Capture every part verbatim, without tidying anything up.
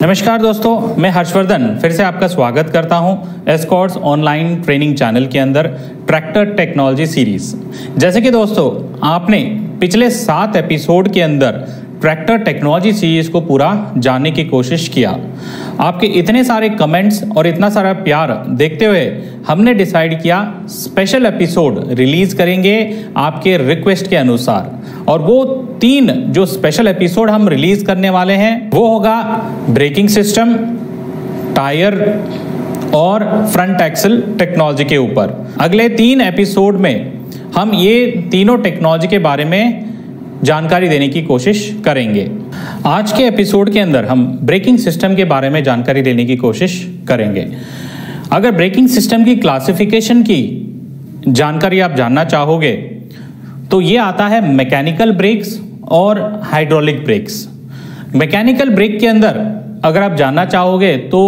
नमस्कार दोस्तों, मैं हर्षवर्धन फिर से आपका स्वागत करता हूं एस्कॉर्ट्स ऑनलाइन ट्रेनिंग चैनल के अंदर ट्रैक्टर टेक्नोलॉजी सीरीज। जैसे कि दोस्तों आपने पिछले सात एपिसोड के अंदर ट्रैक्टर टेक्नोलॉजी सीरीज को पूरा जानने की कोशिश किया। आपके इतने सारे कमेंट्स और इतना सारा प्यार देखते हुए हमने डिसाइड किया स्पेशल एपिसोड रिलीज करेंगे आपके रिक्वेस्ट के अनुसार। और वो तीन जो स्पेशल एपिसोड हम रिलीज करने वाले हैं वो होगा ब्रेकिंग सिस्टम, टायर और फ्रंट एक्सल टेक्नोलॉजी के ऊपर। अगले तीन एपिसोड में हम ये तीनों टेक्नोलॉजी के बारे में जानकारी देने की कोशिश करेंगे। आज के एपिसोड के अंदर हम ब्रेकिंग सिस्टम के बारे में जानकारी देने की कोशिश करेंगे। अगर ब्रेकिंग सिस्टम की क्लासिफिकेशन की जानकारी आप जानना चाहोगे तो ये आता है मैकेनिकल ब्रेक्स और हाइड्रोलिक ब्रेक्स। मैकेनिकल ब्रेक के अंदर अगर आप जानना चाहोगे तो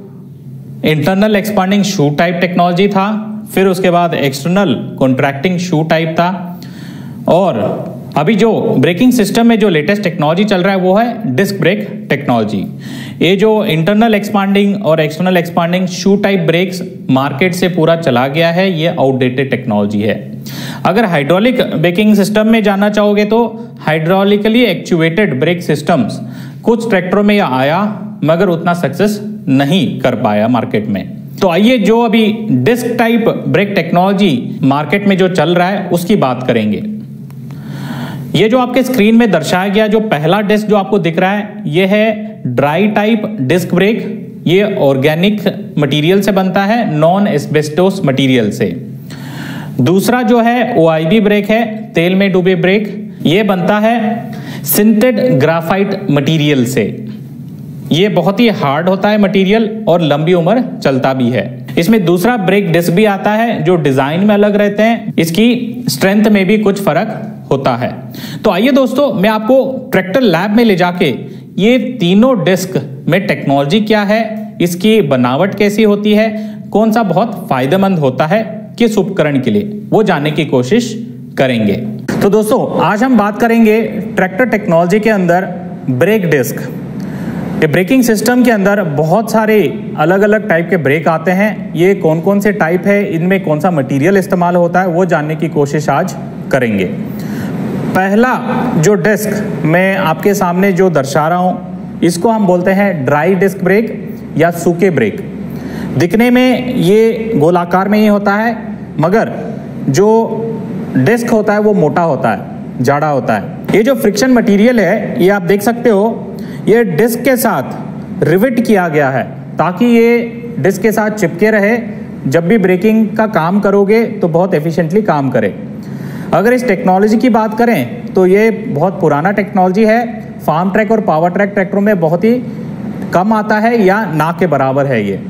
internal expanding shoe type technology था, फिर उसके बाद एक्सटर्नल कॉन्ट्रैक्टिंग शू टाइप था, और अभी जो ब्रेकिंग सिस्टम में जो लेटेस्ट टेक्नोलॉजी चल रहा है वो है डिस्क ब्रेक टेक्नोलॉजी। ये जो इंटरनल एक्सपांडिंग और external expanding shoe type brakes market से पूरा चला गया है, ये आउटडेटेड टेक्नोलॉजी है। अगर हाइड्रोलिक ब्रेकिंग सिस्टम में जानना चाहोगे तो हाइड्रोलिकली एक्चुएटेड ब्रेक सिस्टम्स कुछ ट्रैक्टरों में आया मगर उतना सक्सेस नहीं कर पाया मार्केट में। तो आइए जो अभी disc type brake technology market में जो चल रहा है उसकी बात करेंगे। ये जो आपके स्क्रीन में दर्शाया गया जो पहला डिस्क जो आपको दिख रहा है ये है ड्राई टाइप डिस्क ब्रेक। ये ऑर्गेनिक मटेरियल से बनता है, नॉन एस्बेस्टोस मटेरियल से। दूसरा जो है ओ आई बी ब्रेक है, तेल में डूबे ब्रेक। ये बनता है सिंटेड ग्राफाइट मटेरियल से। ये बहुत ही हार्ड होता है मटेरियल और लंबी उम्र चलता भी है। इसमें दूसरा ब्रेक डिस्क भी आता है जो डिजाइन में अलग रहते हैं, इसकी स्ट्रेंथ में भी कुछ फर्क होता है। तो आइए दोस्तों मैं आपको ट्रैक्टर लैब में ले जाके ये तीनों डिस्क में टेक्नोलॉजी क्या है, इसकी बनावट कैसी होती है, कौन सा बहुत फायदेमंद होता है किस उपकरण के लिए, वो जानने की कोशिश करेंगे। तो दोस्तों आज हम बात करेंगे ट्रैक्टर टेक्नोलॉजी के अंदर ब्रेक डिस्क। ये ब्रेकिंग सिस्टम के अंदर बहुत सारे अलग अलग टाइप के ब्रेक आते हैं। ये कौन कौन से टाइप है, इनमें कौन सा मटेरियल इस्तेमाल होता है, वो जानने की कोशिश आज करेंगे। पहला जो डिस्क मैं आपके सामने जो दर्शा रहा हूँ इसको हम बोलते हैं ड्राई डिस्क ब्रेक या सूखे ब्रेक। दिखने में ये गोलाकार में ही होता है मगर जो डिस्क होता है वो मोटा होता है, जाड़ा होता है। ये जो फ्रिक्शन मटेरियल है ये आप देख सकते हो, ये डिस्क के साथ रिवेट किया गया है ताकि ये डिस्क के साथ चिपके रहे। जब भी ब्रेकिंग का काम करोगे तो बहुत एफिशिएंटली काम करे। अगर इस टेक्नोलॉजी की बात करें तो ये बहुत पुराना टेक्नोलॉजी है। फार्म ट्रैक और पावर ट्रैक ट्रैक्टरों में बहुत ही कम आता है या ना के बराबर है ये।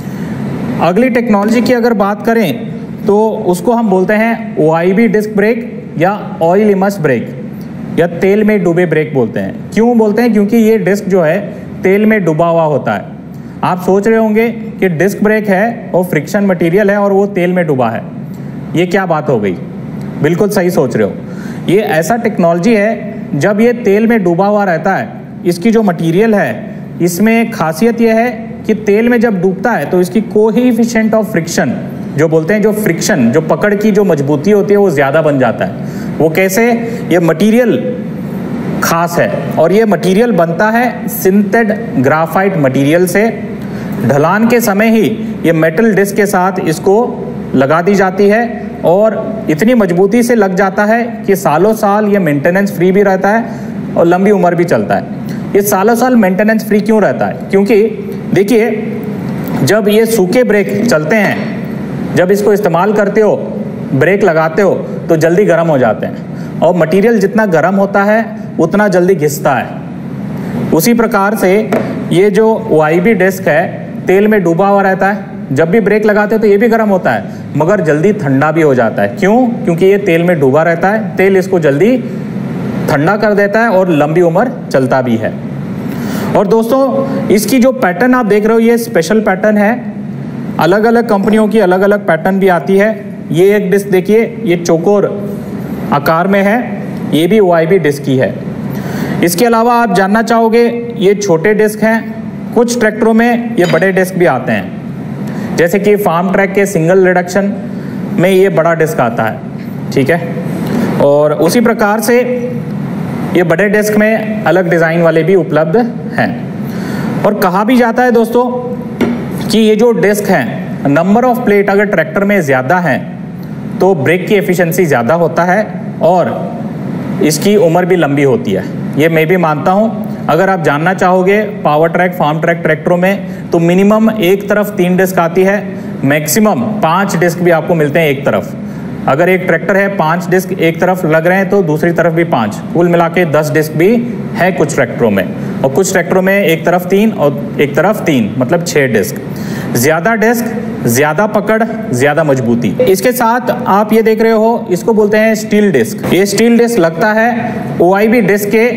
अगली टेक्नोलॉजी की अगर बात करें तो उसको हम बोलते हैं O I B disc brake या ऑयल इमर्स ब्रेक या तेल में डूबे ब्रेक बोलते हैं। क्यों बोलते हैं? क्योंकि ये डिस्क जो है तेल में डूबा हुआ होता है। आप सोच रहे होंगे कि डिस्क ब्रेक है और फ्रिक्शन मटेरियल है और वो तेल में डूबा है, ये क्या बात हो गई? बिल्कुल सही सोच रहे हो। ये ऐसा टेक्नोलॉजी है जब ये तेल में डूबा हुआ रहता है, इसकी जो मटेरियल है इसमें खासियत ये है कि तेल में जब डूबता है तो इसकी कोएफिशिएंट ऑफ फ्रिक्शन जो बोलते हैं, जो फ्रिक्शन जो पकड़ की जो मजबूती होती है वो ज़्यादा बन जाता है। वो कैसे? ये मटेरियल खास है और ये मटेरियल बनता है सिंटेड ग्राफाइट मटेरियल से। ढलान के समय ही ये मेटल डिस्क के साथ इसको लगा दी जाती है और इतनी मजबूती से लग जाता है कि सालों साल ये मेंटेनेंस फ्री भी रहता है और लंबी उम्र भी चलता है। ये सालों साल मेंटेनेंस फ्री क्यों रहता है? क्योंकि देखिए जब ये सूखे ब्रेक चलते हैं, जब इसको इस्तेमाल करते हो, ब्रेक लगाते हो तो जल्दी गर्म हो जाते हैं और मटेरियल जितना गर्म होता है उतना जल्दी घिसता है। उसी प्रकार से ये जो ओ आई बी डिस्क है तेल में डूबा हुआ रहता है, जब भी ब्रेक लगाते हो तो ये भी गर्म होता है मगर जल्दी ठंडा भी हो जाता है। क्यों? क्योंकि ये तेल में डूबा रहता है, तेल इसको जल्दी ठंडा कर देता है और लंबी उम्र चलता भी है। और दोस्तों इसकी जो पैटर्न आप देख रहे हो ये स्पेशल पैटर्न है। अलग अलग कंपनियों की अलग अलग पैटर्न भी आती है। ये एक डिस्क देखिए, ये चौकोर आकार में है, ये भी ओ आई बी डिस्क की है। इसके अलावा आप जानना चाहोगे ये छोटे डिस्क हैं कुछ ट्रैक्टरों में ये बड़े डिस्क भी आते हैं, जैसे कि फार्म ट्रैक के सिंगल रिडक्शन में ये बड़ा डिस्क आता है, ठीक है। और उसी प्रकार से ये बड़े डिस्क में अलग डिज़ाइन वाले भी उपलब्ध हैं। और कहा भी जाता है दोस्तों कि ये जो डिस्क हैं, नंबर ऑफ प्लेट अगर ट्रैक्टर में ज़्यादा हैं तो ब्रेक की एफिशिएंसी ज़्यादा होता है और इसकी उम्र भी लंबी होती है। ये मैं भी मानता हूँ। अगर आप जानना चाहोगे पावर ट्रैक, फार्म ट्रैक ट्रैक्टरों में तो मिनिमम एक तरफ तीन डिस्क आती है, मैक्सिमम पाँच डिस्क भी आपको मिलते हैं एक तरफ। अगर एक ट्रैक्टर है पाँच डिस्क एक तरफ लग रहे हैं तो दूसरी तरफ भी पाँच, कुल मिला के दस डिस्क भी है कुछ ट्रैक्टरों में। और कुछ ट्रैक्टरों में एक तरफ तीन और एक तरफ तीन, मतलब छः डिस्क। ज़्यादा डिस्क, ज़्यादा पकड़, ज़्यादा मजबूती। इसके साथ आप ये देख रहे हो, इसको बोलते हैं स्टील डिस्क। ये स्टील डिस्क लगता है ओ आई बी डिस्क के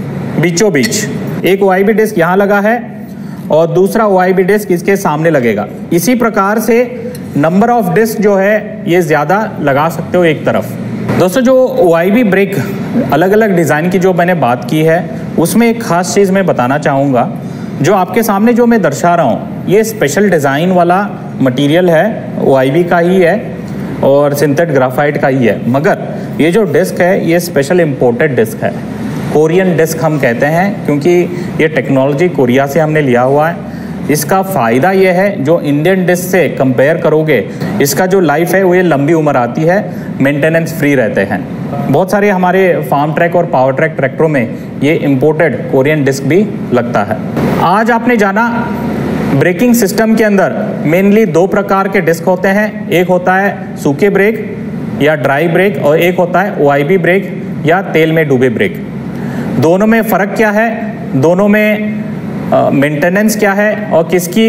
बीचों बीच। एक ओ आई बी डिस्क यहाँ लगा है और दूसरा ओ आई बी डिस्क इसके सामने लगेगा। इसी प्रकार से नंबर ऑफ डिस्क जो है ये ज़्यादा लगा सकते हो एक तरफ। दोस्तों, जो ओ आई बी ब्रेक अलग अलग डिज़ाइन की जो मैंने बात की है, उसमें एक ख़ास चीज़ मैं बताना चाहूँगा। जो आपके सामने जो मैं दर्शा रहा हूँ, ये स्पेशल डिज़ाइन वाला मटेरियल है, ओ आई बी का ही है और सिंथेटिक ग्राफाइट का ही है। मगर ये जो डिस्क है ये स्पेशल इम्पोर्टेड डिस्क है, कोरियन डिस्क हम कहते हैं, क्योंकि ये टेक्नोलॉजी कोरिया से हमने लिया हुआ है। इसका फ़ायदा ये है, जो इंडियन डिस्क से कंपेयर करोगे, इसका जो लाइफ है वो ये लंबी उम्र आती है, मेंटेनेंस फ्री रहते हैं। बहुत सारे हमारे फार्म ट्रैक और पावर ट्रैक ट्रैक्टरों में ये इम्पोर्टेड कोरियन डिस्क भी लगता है। आज आपने जाना ब्रेकिंग सिस्टम के अंदर मेनली दो प्रकार के डिस्क होते हैं। एक होता है सूखे ब्रेक या ड्राई ब्रेक और एक होता है ओ आई बी ब्रेक या तेल में डूबे ब्रेक। दोनों में फ़र्क क्या है, दोनों में मेंटेनेंस uh, क्या है और किसकी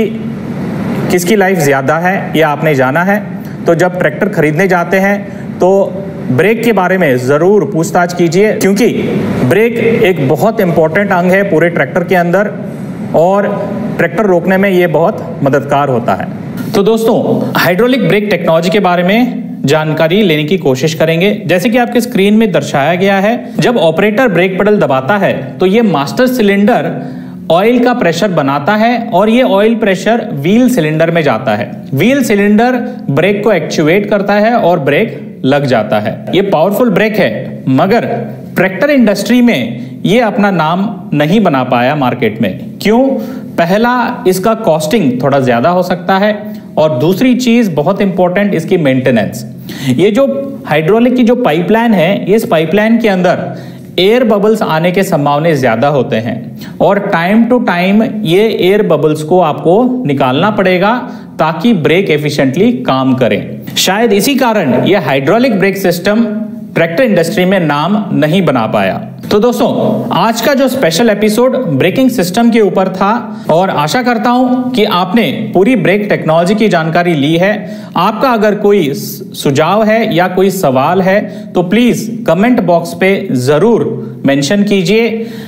किसकी लाइफ ज़्यादा है, ये आपने जाना है। तो जब ट्रैक्टर खरीदने जाते हैं तो ब्रेक के बारे में ज़रूर पूछताछ कीजिए, क्योंकि ब्रेक एक बहुत इम्पॉर्टेंट अंग है पूरे ट्रैक्टर के अंदर और ट्रैक्टर रोकने में ये बहुत मददगार होता है। तो दोस्तों, हाइड्रोलिक ब्रेक टेक्नोलॉजी के बारे में जानकारी लेने की कोशिश करेंगे। जैसे कि आपके स्क्रीन में दर्शाया गया है, जब ऑपरेटर ब्रेक पेडल दबाता है तो ये मास्टर सिलेंडर ऑयल का प्रेशर बनाता है और ये ऑयल प्रेशर व्हील सिलेंडर में जाता है। व्हील सिलेंडर ब्रेक को एक्चुएट करता है और ब्रेक लग जाता है। ये पावरफुल ब्रेक है, मगर ट्रैक्टर इंडस्ट्री में ये अपना नाम नहीं बना पाया मार्केट में। क्यों? पहला, इसका कॉस्टिंग थोड़ा ज्यादा हो सकता है और दूसरी चीज बहुत इंपॉर्टेंट, इसकी मेंटेनेंस। ये जो हाइड्रोलिक की जो पाइपलाइन है, इस पाइपलाइन के अंदर एयर बबल्स आने के संभावना ज्यादा होते हैं और टाइम टू टाइम ये एयर बबल्स को आपको निकालना पड़ेगा ताकि ब्रेक एफिशिएंटली काम करें। शायद इसी कारण ये hydraulic brake system tractor industry में नाम नहीं बना पाया। तो दोस्तों, आज का जो स्पेशल एपिसोड ब्रेकिंग सिस्टम के ऊपर था और आशा करता हूं कि आपने पूरी ब्रेक टेक्नोलॉजी की जानकारी ली है। आपका अगर कोई सुझाव है या कोई सवाल है तो प्लीज कमेंट बॉक्स पे जरूर मेंशन कीजिए।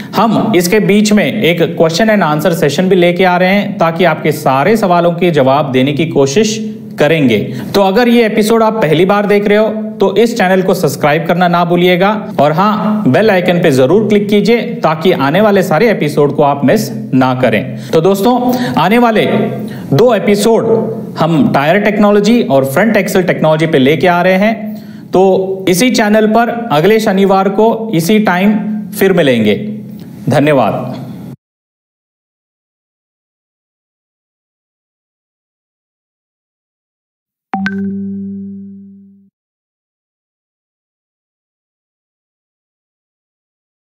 हम इसके बीच में एक क्वेश्चन एंड आंसर सेशन भी लेके आ रहे हैं ताकि आपके सारे सवालों के जवाब देने की कोशिश करेंगे। तो अगर ये एपिसोड आप पहली बार देख रहे हो तो इस चैनल को सब्सक्राइब करना ना भूलिएगा और हाँ, बेल आइकन पे जरूर क्लिक कीजिए ताकि आने वाले सारे एपिसोड को आप मिस ना करें। तो दोस्तों, आने वाले दो एपिसोड हम टायर टेक्नोलॉजी और फ्रंट एक्सल टेक्नोलॉजी पे लेके आ रहे हैं। तो इसी चैनल पर अगले शनिवार को इसी टाइम फिर मिलेंगे। धन्यवाद।